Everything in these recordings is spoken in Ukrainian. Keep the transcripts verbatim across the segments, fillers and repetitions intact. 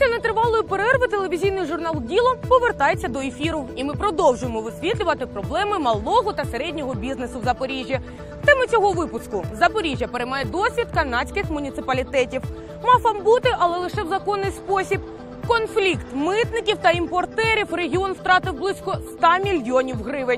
Після нетривалої перерви телевізійний журнал «Діло» повертається до ефіру. І ми продовжуємо висвітлювати проблеми малого та середнього бізнесу в Запоріжжі. Тема цього випуску – Запоріжжя переймає досвід канадських муніципалітетів. Мав вам бути, але лише в законний спосіб. Конфлікт митників та імпортерів. Регіон втратив близько ста мільйонів гривень.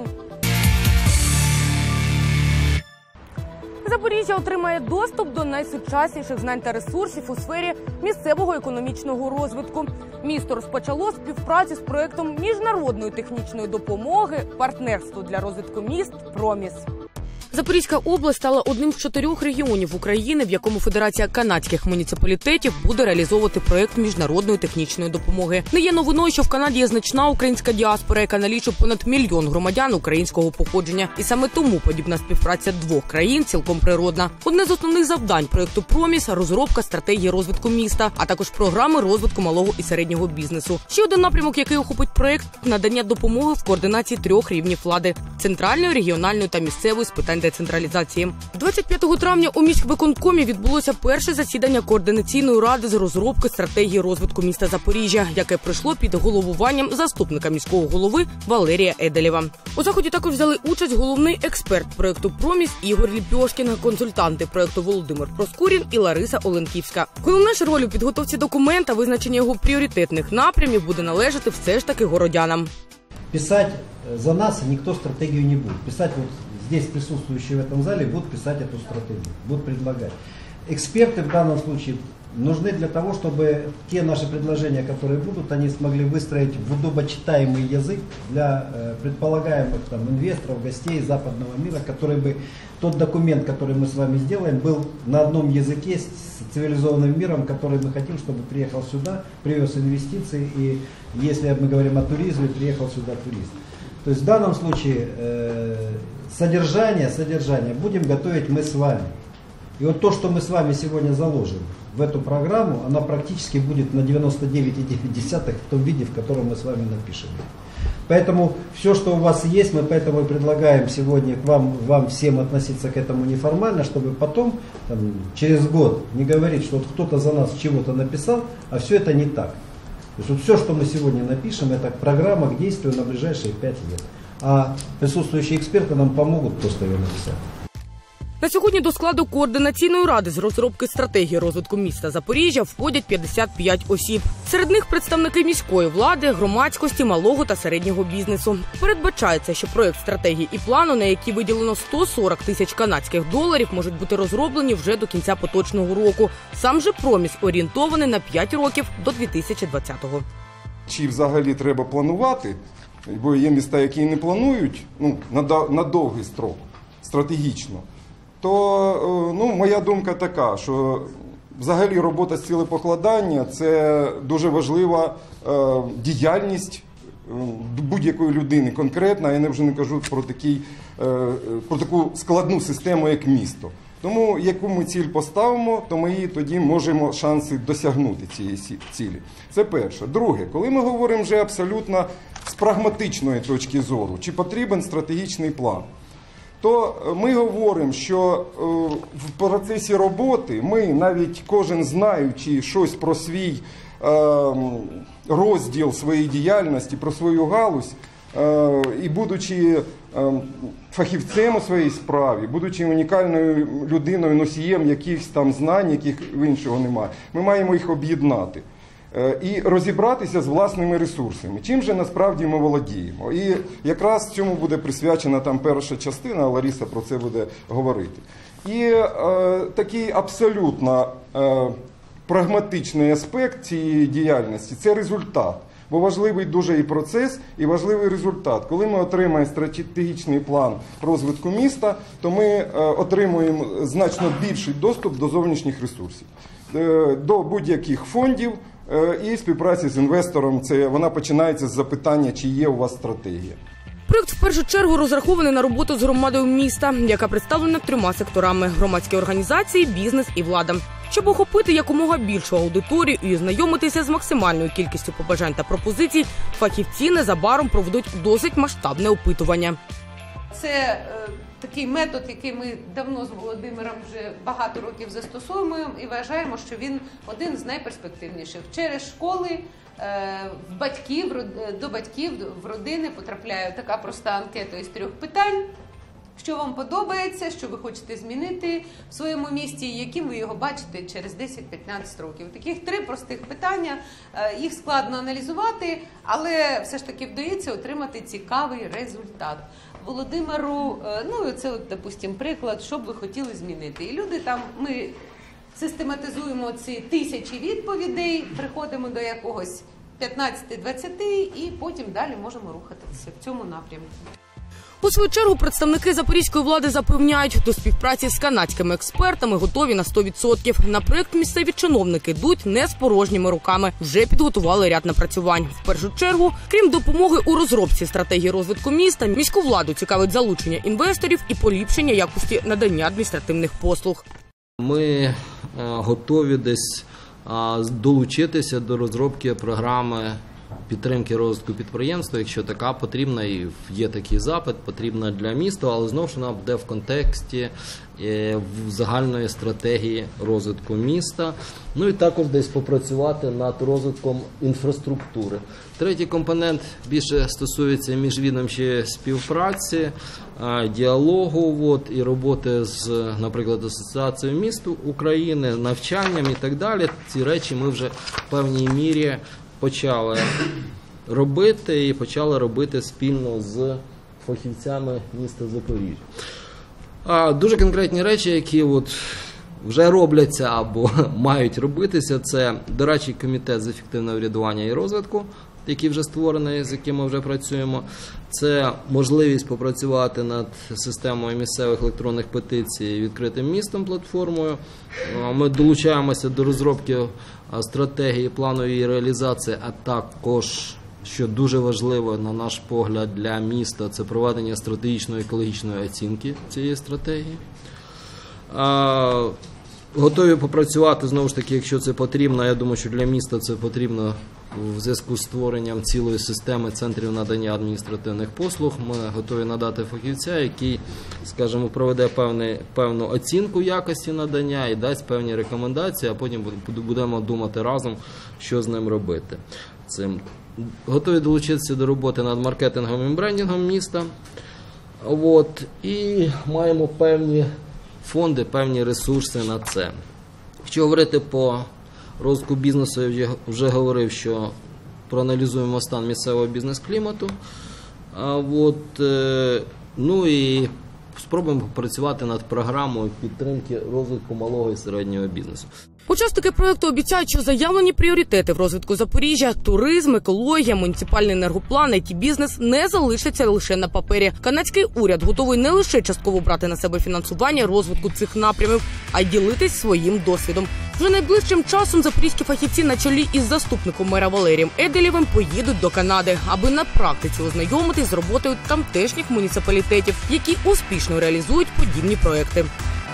Запоріжжя отримає доступ до найсучасніших знань та ресурсів у сфері місцевого економічного розвитку. Місто розпочало співпрацю з проєктом міжнародної технічної допомоги «Партнерство для розвитку міст Проміс». Запорізька область стала одним з чотирьох регіонів України, в якому Федерація канадських муніципалітетів буде реалізовувати проєкт міжнародної технічної допомоги. Не є новиною, що в Канаді є значна українська діаспора, яка налічує понад мільйон громадян українського походження. І саме тому подібна співпраця двох країн цілком природна. Одне з основних завдань проєкту «Проміс» – розробка стратегії розвитку міста, а також програми розвитку малого і середнього бізнесу. Ще один напрямок, який охопить проєкт – надання допомоги в координації трьох рівнів влади – центральної, регіональної та місцевої з питань децентралізації. двадцять п'ятого травня у міськвиконкомі відбулося перше засідання координаційної ради з розробки стратегії розвитку міста Запоріжжя, яке пройшло під головуванням заступника міського голови Валерія Еделєва. У заході також взяли участь головний експерт проєкту «Проміс» Ігор Ліпьошкін, консультанти проєкту Володимир Проскурін і Лариса Оленківська. Головна ж роль у підготовці документа, визначення його пріоритетних напрямів буде належати все ж таки городянам. Писать за нас никто стратегию не будет. Писать вот здесь присутствующие в этом зале будут писать эту стратегию, будут предлагать. Эксперты в данном случае нужны для того, чтобы те наши предложения, которые будут, они смогли выстроить в удобочитаемый язык для э, предполагаемых там, инвесторов, гостей западного мира, который бы тот документ, который мы с вами сделаем, был на одном языке с цивилизованным миром, который мы хотим, чтобы приехал сюда, привез инвестиции, и если мы говорим о туризме, приехал сюда турист. То есть в данном случае э, содержание, содержание будем готовить мы с вами. И вот то, что мы с вами сегодня заложим в эту программу, она практически будет на девяносто девять и девять десятых в том виде, в котором мы с вами напишем. Поэтому все, что у вас есть, мы поэтому и предлагаем сегодня к вам, вам всем относиться к этому неформально, чтобы потом, там, через год, не говорить, что вот кто-то за нас чего-то написал, а все это не так. То есть вот все, что мы сегодня напишем, это программа к действию на ближайшие пять лет. А присутствующие эксперты нам помогут просто ее написать. На сьогодні до складу координаційної ради з розробки стратегії розвитку міста Запоріжжя входять п'ятдесят п'ять осіб. Серед них представники міської влади, громадськості, малого та середнього бізнесу. Передбачається, що проєкт стратегії і плану, на які виділено сто сорок тисяч канадських доларів, можуть бути розроблені вже до кінця поточного року. Сам же «Проміс» орієнтований на п'ять років до дві тисячі двадцятого. Чи взагалі треба планувати, бо є міста, які не планують ну, на, на довгий строк, стратегічно, то ну, моя думка така, що взагалі робота з цілепокладання – це дуже важлива е, діяльність будь-якої людини конкретно, я вже не кажу про, такий, е, про таку складну систему, як місто. Тому яку ми ціль поставимо, то ми її тоді можемо шанси досягнути цієї цілі. Це перше. Друге, коли ми говоримо вже абсолютно з прагматичної точки зору, чи потрібен стратегічний план, то ми говоримо, що в процесі роботи ми, навіть кожен знаючи щось про свій розділ своєї діяльності, про свою галузь, і будучи фахівцем у своїй справі, будучи унікальною людиною, носієм якихось там знань, яких в іншого немає, ми маємо їх об'єднати і розібратися з власними ресурсами. Чим же насправді ми володіємо? І якраз цьому буде присвячена там перша частина, Лариса про це буде говорити. І е, такий абсолютно е, прагматичний аспект цієї діяльності – це результат. Бо важливий дуже і процес, і важливий результат. Коли ми отримаємо стратегічний план розвитку міста, то ми е, отримуємо значно більший доступ до зовнішніх ресурсів, е, до будь-яких фондів, і співпраці з інвестором, це вона починається з запитання, чи є у вас стратегія. Проєкт в першу чергу розрахований на роботу з громадою міста, яка представлена трьома секторами – громадські організації, бізнес і влада. Щоб охопити якомога більшу аудиторію і ознайомитися з максимальною кількістю побажань та пропозицій, фахівці незабаром проведуть досить масштабне опитування. Це такий метод, який ми давно з Володимиром вже багато років застосовуємо і вважаємо, що він один з найперспективніших. Через школи в батьків, до батьків, в родини потрапляє така проста анкета із трьох питань. Що вам подобається, що ви хочете змінити в своєму місті, яким ви його бачите через десять-п'ятнадцять років. Таких три простих питання, їх складно аналізувати, але все ж таки вдається отримати цікавий результат. Володимиру, ну це, от, допустим, приклад, що б ви хотіли змінити. І люди там, ми систематизуємо ці тисячі відповідей, приходимо до якогось п'ятнадцяти-двадцяти і потім далі можемо рухатися в цьому напрямку. У свою чергу представники запорізької влади запевняють, до співпраці з канадськими експертами готові на сто відсотків. На проєкт місцеві чиновники йдуть не з порожніми руками. Вже підготували ряд напрацювань. В першу чергу, крім допомоги у розробці стратегії розвитку міста, міську владу цікавить залучення інвесторів і поліпшення якості надання адміністративних послуг. Ми готові десь долучитися до розробки програми підтримки розвитку підприємства, якщо така потрібна, і є такий запит, потрібна для міста, але знову ж вона буде в контексті в загальної стратегії розвитку міста. Ну і також десь попрацювати над розвитком інфраструктури. Третій компонент більше стосується міжвідомчої співпраці, діалогу от, і роботи з, наприклад, Асоціацією міст України, навчанням і так далі. Ці речі ми вже в певній мірі почали робити і почали робити спільно з фахівцями міста Запоріжжя. А дуже конкретні речі, які от вже робляться або мають робитися, це дорадчий комітет з ефективного врядування і розвитку, який вже створений, з яким ми вже працюємо. Це можливість попрацювати над системою місцевих електронних петицій відкритим містом платформою. Ми долучаємося до розробки стратегії планової реалізації, а також, що дуже важливо, на наш погляд, для міста, це проведення стратегічної екологічної оцінки цієї стратегії. Готові попрацювати, знову ж таки, якщо це потрібно. Я думаю, що для міста це потрібно в зв'язку з створенням цілої системи центрів надання адміністративних послуг. Ми готові надати фахівця, який, скажімо, проведе певний, певну оцінку якості надання і дасть певні рекомендації, а потім будемо думати разом, що з ним робити. Цим. Готові долучитися до роботи над маркетингом і брендингом міста. От. І маємо певні фонди, певні ресурси на це. Якщо говорити по розвитку бізнесу, я вже говорив, що проаналізуємо стан місцевого бізнес-клімату. От, ну і спробуємо попрацювати над програмою підтримки розвитку малого і середнього бізнесу. Учасники проєкту обіцяють, що заявлені пріоритети в розвитку Запоріжжя – туризм, екологія, муніципальний енергоплан, ай ті-бізнес – не залишаться лише на папері. Канадський уряд готовий не лише частково брати на себе фінансування розвитку цих напрямів, а й ділитись своїм досвідом. Вже найближчим часом запорізькі фахівці на чолі із заступником мера Валерієм Еделєвим поїдуть до Канади, аби на практиці ознайомитись з роботою тамтешніх муніципалітетів, які успішно реалізують подібні проекти.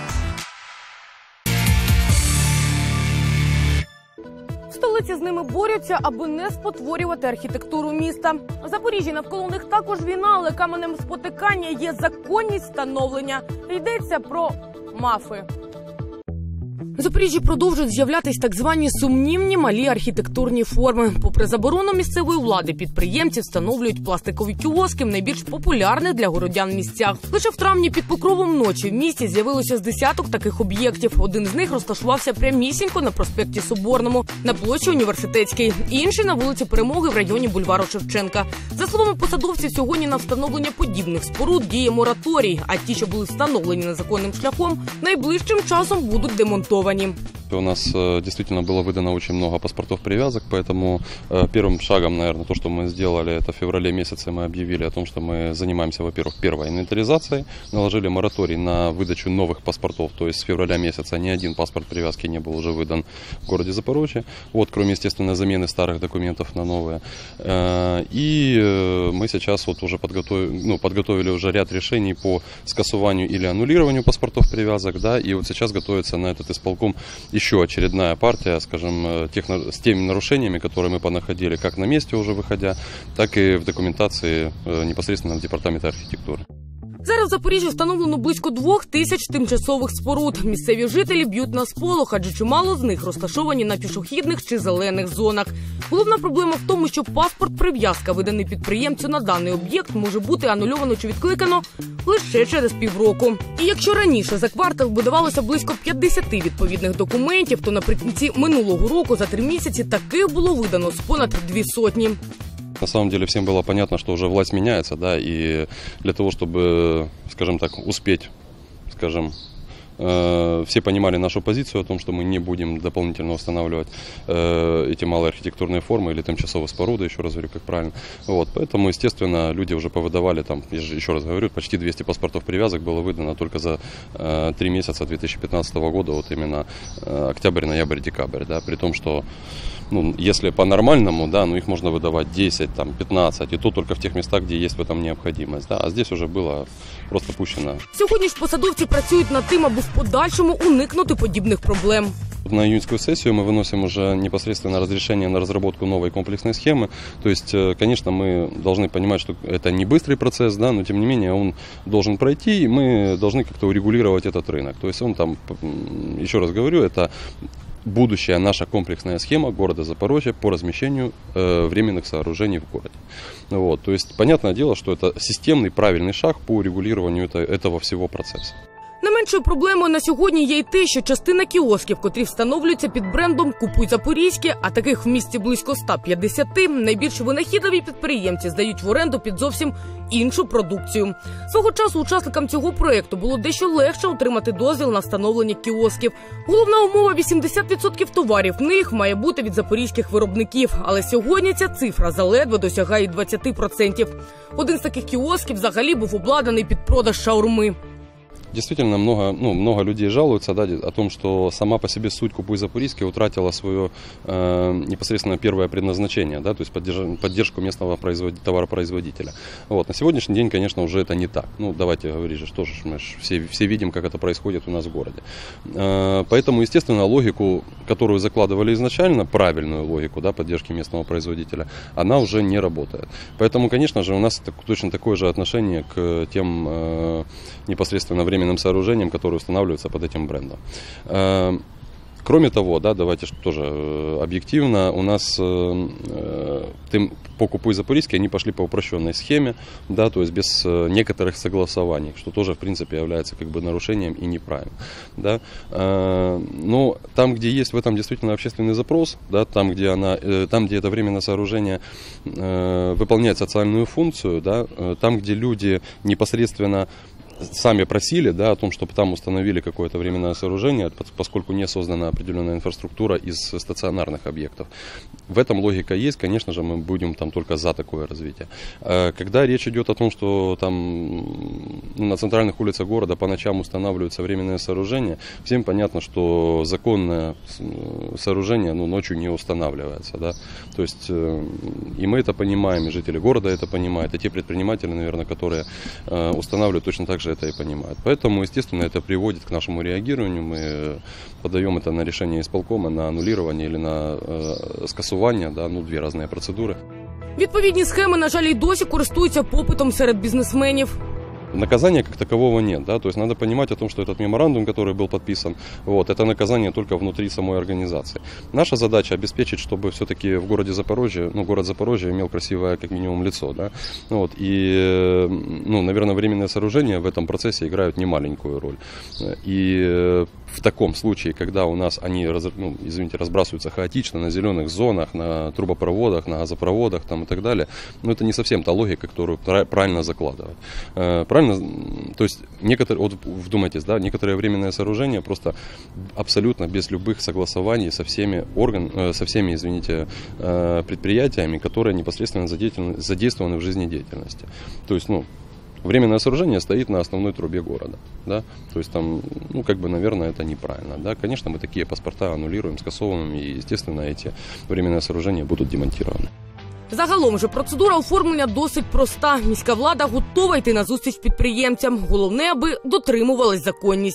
Столиці з ними борються, аби не спотворювати архітектуру міста. В Запоріжжі навколо них також війна, але каменем спотикання є законність встановлення. Йдеться про МАФи. В Запоріжжі продовжують з'являтись так звані сумнівні малі архітектурні форми. Попри заборону місцевої влади, підприємці встановлюють пластикові кіоски в найбільш популярних для городян місцях. Лише в травні під покровом ночі в місті з'явилося з десяток таких об'єктів. Один з них розташувався прямісінько на проспекті Соборному, на площі Університетській. Інший на вулиці Перемоги в районі бульвару Шевченка. За словами посадовців, сьогодні на встановлення подібних споруд діє мораторій, а ті, що були встановлені незаконним шляхом, найближчим часом будуть демонтовані. У нас э, действительно было выдано очень много паспортов привязок, поэтому э, первым шагом, наверное, то, что мы сделали, это в феврале месяце мы объявили о том, что мы занимаемся, во-первых, первой инвентаризацией, наложили мораторий на выдачу новых паспортов, то есть с февраля месяца ни один паспорт привязки не был уже выдан в городе Запорожье, вот, кроме, естественно, замены старых документов на новые. Э, и э, мы сейчас вот уже подготовили, ну, подготовили уже ряд решений по скасованию или аннулированию паспортов привязок, да, и вот сейчас готовится на этот исполком еще очередная партия, скажем, тех, с теми нарушениями, которые мы понаходили как на месте уже выходя, так и в документации непосредственно в департаменте архитектуры. Зараз в Запоріжжі встановлено близько двох тисяч тимчасових споруд. Місцеві жителі б'ють на сполох, адже чимало з них розташовані на пішохідних чи зелених зонах. Головна проблема в тому, що паспорт-прив'язка, виданий підприємцю на даний об'єкт, може бути анульовано чи відкликано лише через півроку. І якщо раніше за квартал видавалося близько п'ятдесят відповідних документів, то наприкінці минулого року за три місяці таких було видано з понад дві сотні. На самом деле всем было понятно, что уже власть меняется, да, и для того, чтобы, скажем так, успеть, скажем, э, все понимали нашу позицию о том, что мы не будем дополнительно устанавливать э, эти малые архитектурные формы или тимчасовые споруды, еще раз говорю, как правильно. Вот, поэтому, естественно, люди уже повыдавали, там, я же еще раз говорю, почти двести паспортов привязок было выдано только за э, три месяца две тысячи пятнадцатого года, вот именно э, октябрь, ноябрь, декабрь, да, при том, что ну, если по-нормальному, да, ну их можно выдавать десять, там, пятнадцать, и то только в тех местах, где есть в этом необходимость, да, а здесь уже было просто пущено. Сьогодні ж посадовці працюють над тим, аби в подальшому уникнути подібних проблем. На июньскую сессию мы выносим уже непосредственно разрешение на разработку новой комплексной схемы. То есть, конечно, мы должны понимать, что это не быстрый процесс, да, но тем не менее он должен пройти, и мы должны как-то урегулировать этот рынок. То есть он там, еще раз говорю, это будущая наша комплексная схема города Запорожья по размещению э, временных сооружений в городе. Вот, то есть, понятное дело, что это системный правильный шаг по урегулированию это, этого всего процесса. Не меншою проблемою на сьогодні є й те, що частина кіосків, котрі встановлюються під брендом «Купуй Запорізьке», а таких в місті близько ста п'ятдесяти, найбільш винахідливі підприємці здають в оренду під зовсім іншу продукцію. Свого часу учасникам цього проєкту було дещо легше отримати дозвіл на встановлення кіосків. Головна умова – вісімдесят відсотків товарів в них має бути від запорізьких виробників. Але сьогодні ця цифра заледве досягає двадцять відсотків. Один з таких кіосків взагалі був обладнаний під продаж шаурми. Действительно, много, ну, много людей жалуются, да, о том, что сама по себе суть «Купуй Запорізьке» утратила свое э, непосредственно первое предназначение, да, то есть поддерж, поддержку местного производ, товаропроизводителя. Вот. На сегодняшний день, конечно, уже это не так. Ну, давайте говорить же, что же мы же все, все видим, как это происходит у нас в городе. Э, поэтому, естественно, логику, которую закладывали изначально, правильную логику, да, поддержки местного производителя, она уже не работает. Поэтому, конечно же, у нас точно такое же отношение к тем э, непосредственно временным сооружениям, которые устанавливаются под этим брендом. Кроме того, да, давайте тоже объективно, у нас по «Купуй Запорізьке» они пошли по упрощенной схеме, да, то есть без некоторых согласований, что тоже в принципе является как бы нарушением и неправильно. Да. Но там, где есть в этом действительно общественный запрос, да, там, где она, там, где это временное сооружение выполняет социальную функцию, да, там, где люди непосредственно сами просили, да, о том, чтобы там установили какое-то временное сооружение, поскольку не создана определенная инфраструктура из стационарных объектов. В этом логика есть, конечно же, мы будем там только за такое развитие. Когда речь идет о том, что там ну, на центральных улицах города по ночам устанавливаются временные сооружения, всем понятно, что законное сооружение ну, ночью не устанавливается. Да? То есть и мы это понимаем, и жители города это понимают, и те предприниматели, наверное, которые устанавливают точно так же это и понимают. Поэтому, естественно, это приводит к нашему реагированию. Мы подаем это на решение исполкома, на аннулирование или на э, скасування, да, ну, дві різні процедури. Відповідні схеми, на жаль, і досі користуються попитом серед бізнесменів. Наказания как такового нет, да, то есть надо понимать о том, что этот меморандум, который был подписан, вот, это наказание только внутри самой организации. Наша задача обеспечить, чтобы все-таки в городе Запорожье, ну, город Запорожье имел красивое, как минимум, лицо, да, вот, и, ну, наверное, временные сооружения в этом процессе играют немаленькую роль, и в таком случае, когда у нас они, ну, извините, разбрасываются хаотично на зеленых зонах, на трубопроводах, на газопроводах там, и так далее, ну, это не совсем та логика, которую правильно закладывать. Правильно? То есть, некоторые, вот вдумайтесь, да, некоторые временные сооружения просто абсолютно без любых согласований со всеми, орган, со всеми, извините, предприятиями, которые непосредственно задействованы в жизнедеятельности. То есть, ну, временное сооружение стоит на основной трубе города, да, то есть там, ну, как бы, наверное, это неправильно, да, конечно, мы такие паспорта аннулируем, скасовываем, и, естественно, эти временные сооружения будут демонтированы. Загалом же процедура оформлення досить проста. Міська влада готова йти назустріч підприємцям. Головне, аби дотримувалась законність.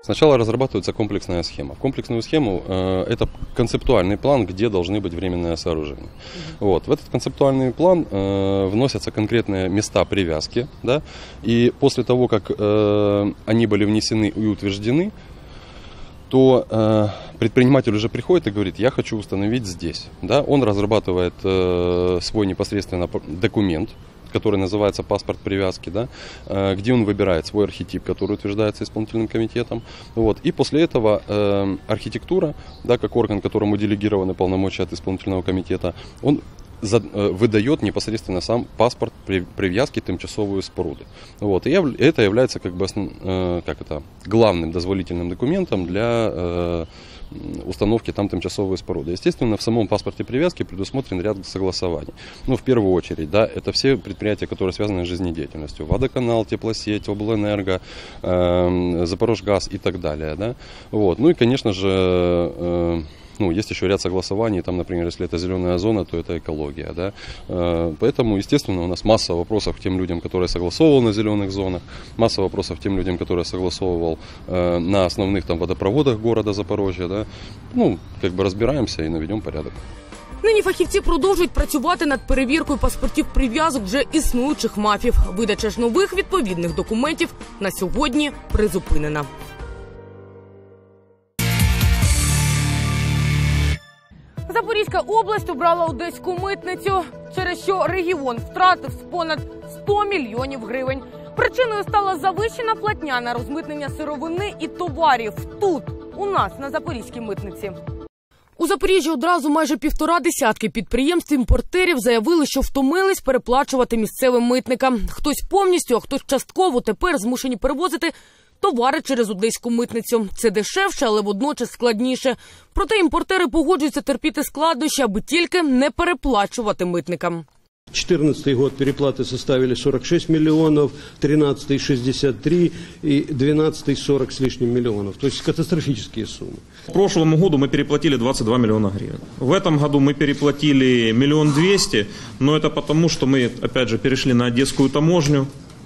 Сначала разрабатывается комплексная схема. В комплексную схему э, это концептуальный план, где должны быть временные сооружения. Вот. В этот концептуальный план э, вносятся конкретные места привязки, да, и после того, как э, они были внесены и утверждены, то э, предприниматель уже приходит и говорит: я хочу установить здесь. Да? Он разрабатывает э, свой непосредственно документ, который называется паспорт привязки, да, где он выбирает свой архетип, который утверждается исполнительным комитетом. Вот. И после этого э, архитектура, да, как орган, которому делегированы полномочия от исполнительного комитета, он за, э, выдает непосредственно сам паспорт при, привязки тимчасовой споруды. Вот. И это является как бы основ, э, как это, главным дозволительным документом для э, установки там тимчасовой споруды. Естественно, в самом паспорте привязки предусмотрен ряд согласований. Ну, в первую очередь, да, это все предприятия, которые связаны с жизнедеятельностью. Водоканал, теплосеть, облэнерго, э, Запорожгаз и так далее. Да. Вот. Ну и, конечно же, э, ну, есть еще ряд согласований, там, например, если это зеленая зона, то это экология. Да. Э, поэтому, естественно, у нас масса вопросов к тем людям, которые согласовывал на зеленых зонах, масса вопросов к тем людям, которые согласовывал э, на основных там водопроводах города Запорожья. Да. Ну, как бы разбираемся і наведемо порядок. Нині фахівці продовжують працювати над перевіркою паспортів прив'язок вже існуючих МАФів. Видача ж нових відповідних документів на сьогодні призупинена. Запорізька область обрала одеську митницю, через що регіон втратив з понад сто мільйонів гривень. Причиною стала завищена платня на розмитнення сировини і товарів тут, у нас, на Запорізькій митниці. У Запоріжжі одразу майже півтора десятки підприємств-імпортерів заявили, що втомились переплачувати місцевим митникам. Хтось повністю, а хтось частково тепер змушені перевозити товари через одеську митницю. Це дешевше, але водночас складніше. Проте імпортери погоджуються терпіти складнощі, аби тільки не переплачувати митникам. две тысячи четырнадцатый год переплаты составили сорок шесть миллионов, тринадцатый шестьдесят три и двенадцатый сорок с лишним миллионов. То есть катастрофические суммы. В прошлом году мы переплатили двадцать два миллиона гривен. В этом году мы переплатили миллион двести, но это потому, что мы, опять же, перешли на одесскую таможню,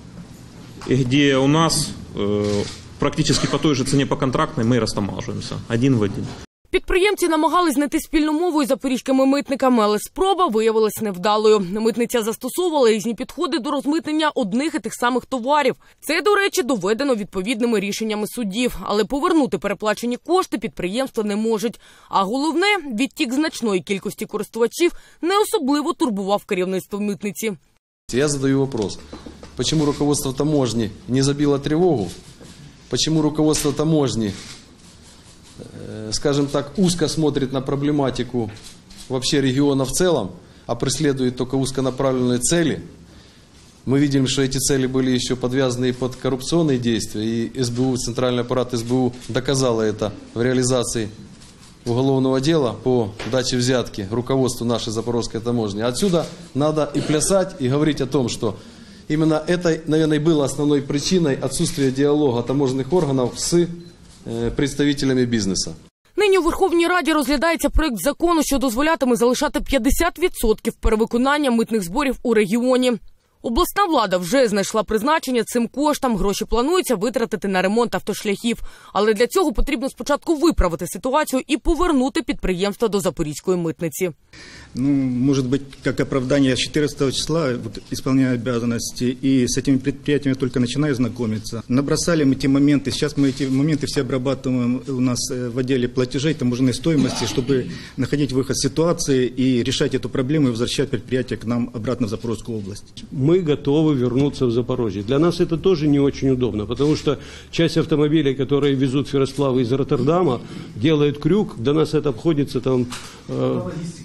где у нас э, практически по той же цене по контрактной мы растамаживаемся один в один. Підприємці намагались знайти спільну мову із запорізькими митниками, але спроба виявилась невдалою. Митниця застосовувала різні підходи до розмитнення одних і тих самих товарів. Це, до речі, доведено відповідними рішеннями судів. Але повернути переплачені кошти підприємства не можуть. А головне, відтік значної кількості користувачів не особливо турбував керівництво митниці. Я задаю вопрос, почему руководство таможни не забило тревогу? Почему руководство таможни, скажем так, узко смотрит на проблематику вообще региона в целом, а преследует только узконаправленные цели? Мы видим, что эти цели были еще подвязаны под коррупционные действия, и СБУ, центральный аппарат СБУ доказало это в реализации уголовного дела по даче взятки руководству нашей Запорожской таможни. Отсюда надо и плясать, и говорить о том, что именно это, наверное, было основной причиной отсутствия диалога таможенных органов с представителями бізнесу. Нині у Верховній Раді розглядається проект закону, що дозволятиме залишати п'ятдесят відсотків перевиконання митних зборів у регіоні. Обласна влада вже знайшла призначення цим коштам. Гроші планується витратити на ремонт автошляхів. Але для цього потрібно спочатку виправити ситуацію і повернути підприємство до Запорізької митниці. Ну, может быть, как оправдание, я четырнадцатого числа вот, исполняю обязанности, и с этими предприятиями только начинаю знакомиться. Набросали мы те моменты, сейчас мы эти моменты все обрабатываем у нас в отделе платежей, таможенной стоимости, чтобы находить выход из ситуации и решать эту проблему и возвращать предприятие к нам обратно в Запорожскую область. Мы готовы вернуться в Запорожье. Для нас это тоже не очень удобно, потому что часть автомобилей, которые везут ферросплавы из Роттердама, делают крюк, до нас это обходится там... Э,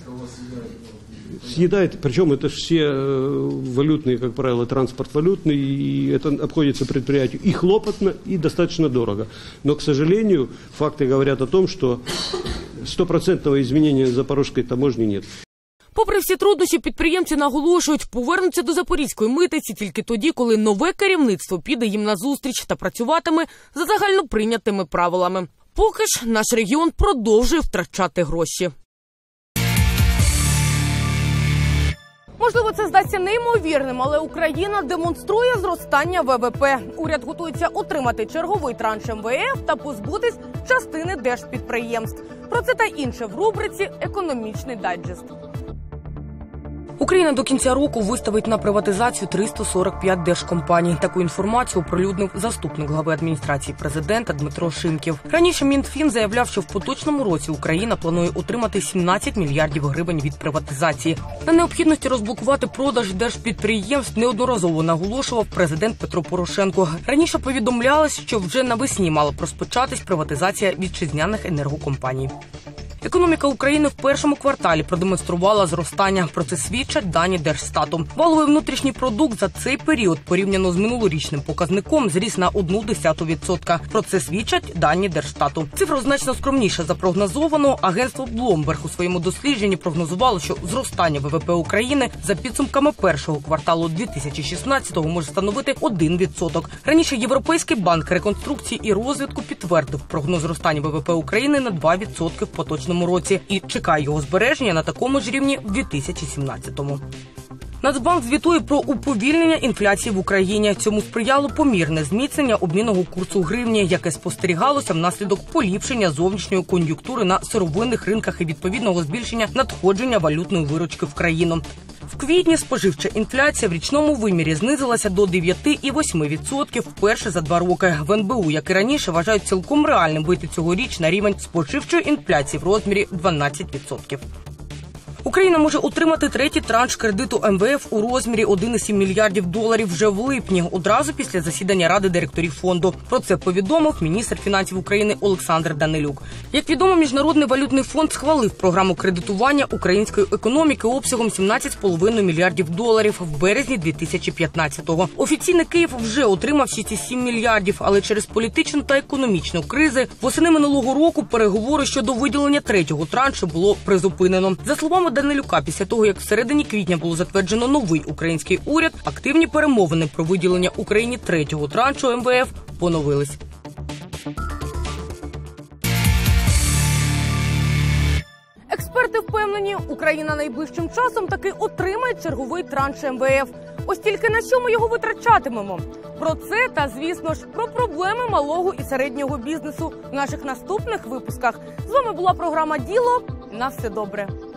съедает, причем это все валютные, как правило, транспорт валютный, и это обходится предприятию и хлопотно, и достаточно дорого. Но, к сожалению, факты говорят о том, что стопроцентного изменения запорожской таможни нет. Попри всі труднощі, підприємці наголошують, повернуться до Запорізької митниці тільки тоді, коли нове керівництво піде їм назустріч та працюватиме за загальноприйнятими правилами. Поки ж наш регіон продовжує втрачати гроші. Можливо, це здасться неймовірним, але Україна демонструє зростання ВВП. Уряд готується отримати черговий транш ем ве еф та позбутись частини держпідприємств. Про це та інше в рубриці «Економічний дайджест». Україна до кінця року виставить на приватизацію триста сорок п'ять держкомпаній. Таку інформацію оприлюднив заступник глави адміністрації президента Дмитро Шимків. Раніше Мінфін заявляв, що в поточному році Україна планує отримати сімнадцять мільярдів гривень від приватизації. На необхідності розблокувати продаж держпідприємств неодноразово наголошував президент Петро Порошенко. Раніше повідомлялось, що вже навесні мала б розпочатись приватизація вітчизняних енергокомпаній. Економіка України в першому кварталі продемонструвала зростання. Про це свідчать дані Держстату. Валовий внутрішній продукт за цей період порівняно з минулорічним показником зріс на одну десяту відсотка. Про це свідчать дані Держстату. Цифра значно скромніша за прогнозовану. Агентство Bloomberg у своєму дослідженні прогнозувало, що зростання ВВП України за підсумками першого кварталу дві тисячі шістнадцятого може становити один відсоток. Раніше Європейський банк реконструкції і розвитку підтвердив прогноз зростання ВВП України на два відсотки в поточному році і чекає його збереження на такому ж рівні в дві тисячі сімнадцятому. Нацбанк звітує про уповільнення інфляції в Україні. Цьому сприяло помірне зміцнення обмінного курсу гривні, яке спостерігалося внаслідок поліпшення зовнішньої кон'юнктури на сировинних ринках і відповідного збільшення надходження валютної виручки в країну. В квітні споживча інфляція в річному вимірі знизилася до дев'ять цілих вісім десятих відсотка вперше за два роки. В ен бе у, як і раніше, вважають цілком реальним вийти цьогоріч на рівень споживчої інфляції в розмірі дванадцять відсотків. Україна може отримати третій транш кредиту ем ве еф у розмірі один цілих сім мільярдів доларів вже в липні, одразу після засідання Ради директорів фонду. Про це повідомив міністр фінансів України Олександр Данилюк. Як відомо, Міжнародний валютний фонд схвалив програму кредитування української економіки обсягом сімнадцять цілих п'ять десятих мільярдів доларів в березні дві тисячі п'ятнадцятого. Офіційно Київ вже отримав шість цілих сім мільярдів, але через політичну та економічну кризи восени минулого року переговори щодо виділення третього траншу було призупинено. За словами Данилюка, після того, як в середині квітня було затверджено новий український уряд, активні перемовини про виділення Україні третього траншу ем ве еф поновились. Експерти впевнені, Україна найближчим часом таки отримає черговий транш ем ве еф. Ось тільки на що ми його витрачатимемо? Про це та, звісно ж, про проблеми малого і середнього бізнесу в наших наступних випусках. З вами була програма «Діло». На все добре.